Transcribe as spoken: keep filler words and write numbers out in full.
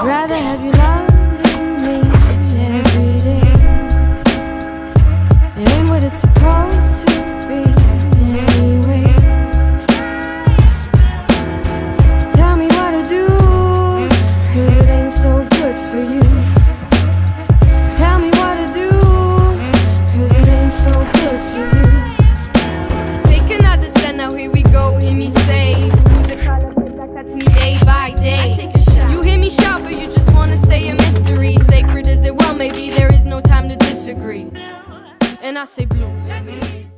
Rather have you loving me every day. It ain't what it's supposed to be anyways. Tell me what to do, cause it ain't so good for you. Tell me what to do, cause it ain't so good to you. Take another step, now here we go, hear me say, who's the kind of bitch that cuts me day by day? I take a shot. You hear me shout, but you just wanna stay a mystery. Sacred as it well, maybe there is no time to disagree. And I say blue. Let me